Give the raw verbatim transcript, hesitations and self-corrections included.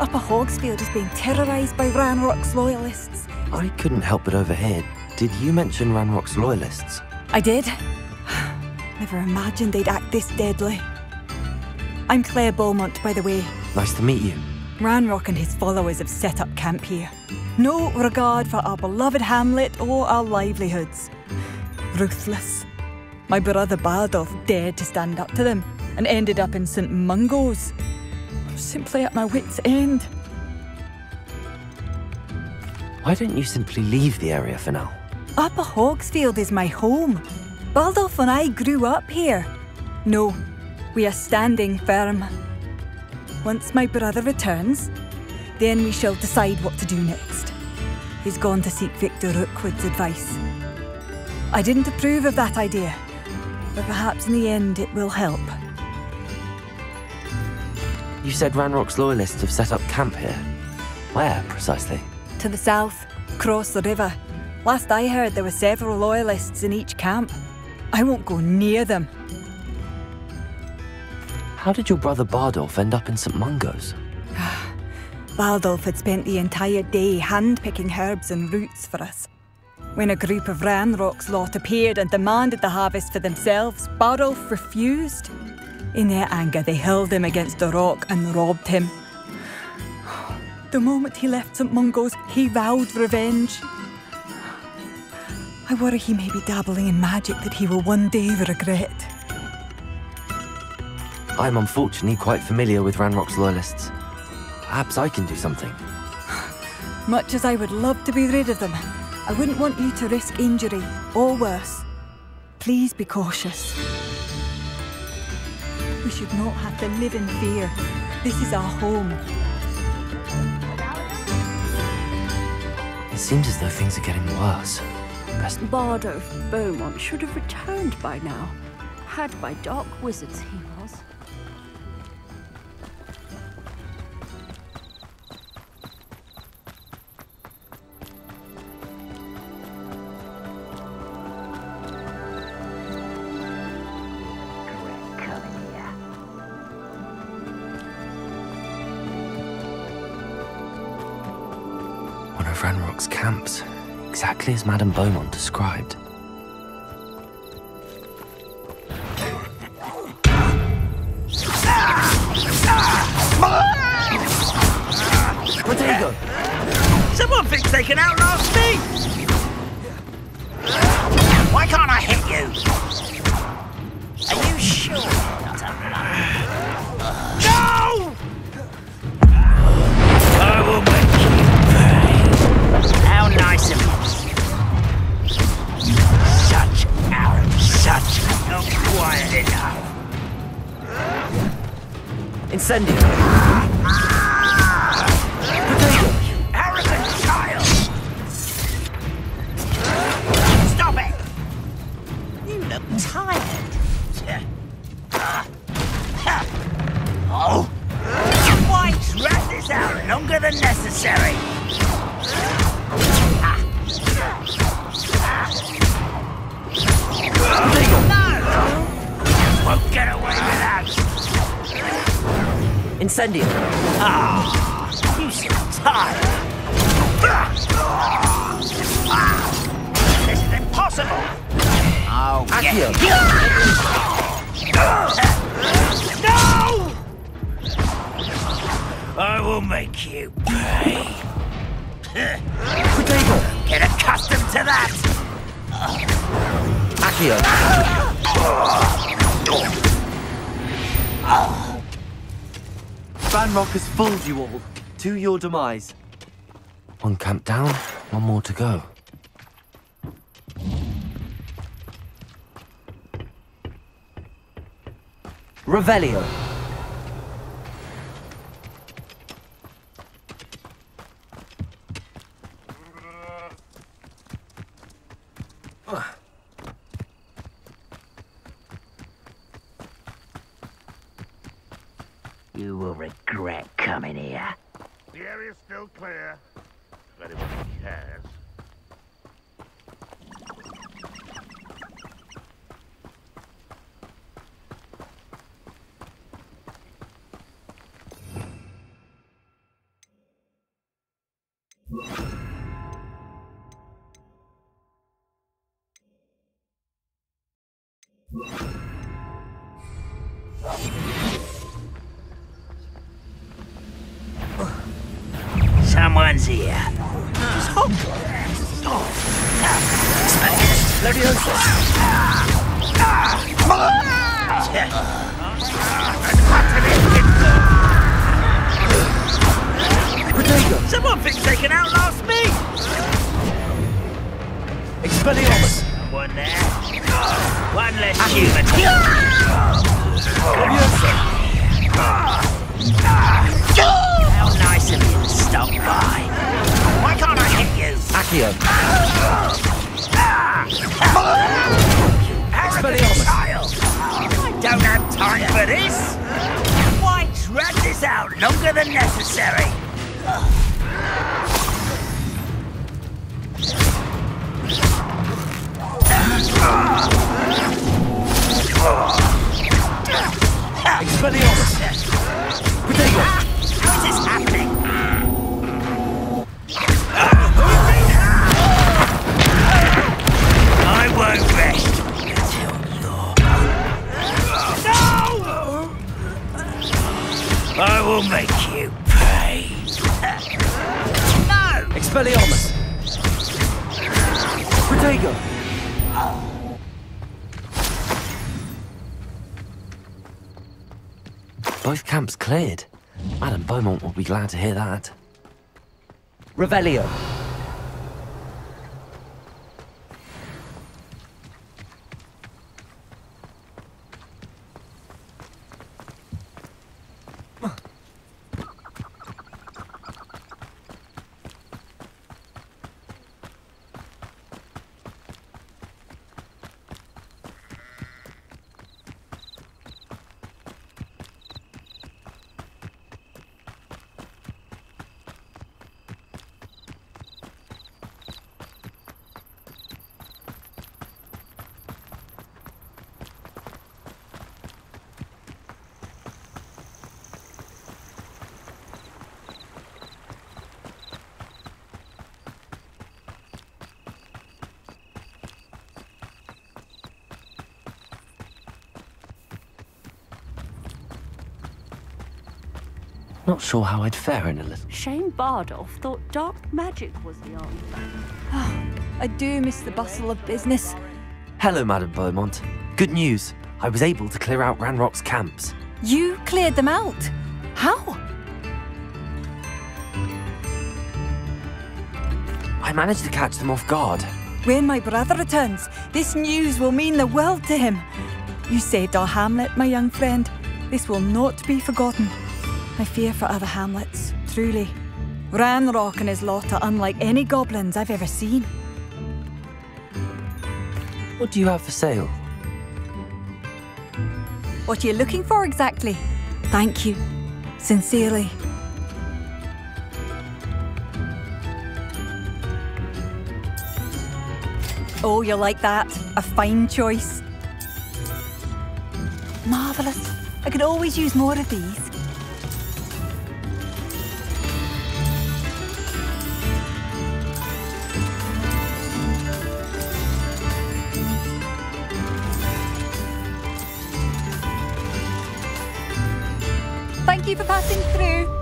Upper Hogsfield is being terrorised by Ragnarok's loyalists. I couldn't help but overhear. Did you mention Ragnarok's loyalists? I did. Never imagined they'd act this deadly. I'm Claire Beaumont, by the way. Nice to meet you. Ragnarok and his followers have set up camp here. No regard for our beloved hamlet or our livelihoods. Ruthless. My brother Bardolph dared to stand up to them and ended up in Saint Mungo's. I'm simply at my wit's end. Why don't you simply leave the area for now? Upper Hogsfield is my home. Bardolph and I grew up here. No, we are standing firm. Once my brother returns, then we shall decide what to do next. He's gone to seek Victor Rookwood's advice. I didn't approve of that idea, but perhaps in the end it will help. You said Ragnarok's loyalists have set up camp here. Where, precisely? To the south, across the river. Last I heard, there were several loyalists in each camp. I won't go near them. How did your brother Bardolph end up in Saint Mungo's? Bardolph had spent the entire day hand-picking herbs and roots for us. When a group of Ragnarok's lot appeared and demanded the harvest for themselves, Bardolph refused. In their anger, they hurled him against a rock and robbed him. The moment he left Saint Mungo's, he vowed revenge. I worry he may be dabbling in magic that he will one day regret. I'm unfortunately quite familiar with Ragnarok's loyalists. Perhaps I can do something. Much as I would love to be rid of them, I wouldn't want you to risk injury, or worse. Please be cautious. We should not have to live in fear. This is our home. It seems as though things are getting worse. Best... Bardolph Beaumont should have returned by now. Had by dark wizards he was. One of Ragnarok's camps, exactly as Madame Beaumont described. Protego! Someone thinks they can outlast me! Why can't I hit you? Are you sure you're not a runner? No! I will make you pay. How nice of you. Such arrogance, such not quiet enough. Incendio! Tired. Oh! Why drag this out longer than necessary? No! Won't get away without. Incendio! Ah, you seem tired. This is impossible. Oh, Accio! No! I will make you pay. Protego! Get accustomed to that. Accio! Ragnarok has fooled you all. To your demise. One camp down, one more to go. Revelio. You will regret coming here. The area's still clear. If anybody cares. one's here. Someone thinks they can outlast me! Expelliarmus! One there. One less human. How nice of you to stop by. Why can't I hit you? Accio! Arrogant child! I don't have time for this! Why drag this out longer than necessary? Expelliarmus! Potato! How is this happening? I won't rest until you're... No! I will make you pay. No! Expelliarmus! Protego! Both camps cleared. Madame Beaumont will be glad to hear that. Revelio. Not sure how I'd fare in a little. Shane Bardolph thought dark magic was the answer. I do miss the bustle of business. Hello, Madame Beaumont. Good news. I was able to clear out Ranrock's camps. You cleared them out? How? I managed to catch them off guard. When my brother returns, this news will mean the world to him. You saved our hamlet, my young friend. This will not be forgotten. I fear for other hamlets, truly. Ragnarok and his lot are unlike any goblins I've ever seen. What do you have for sale? What are you looking for exactly? Thank you. Sincerely. Oh, you'll like that. A fine choice. Marvellous. I could always use more of these. Thank you for passing through.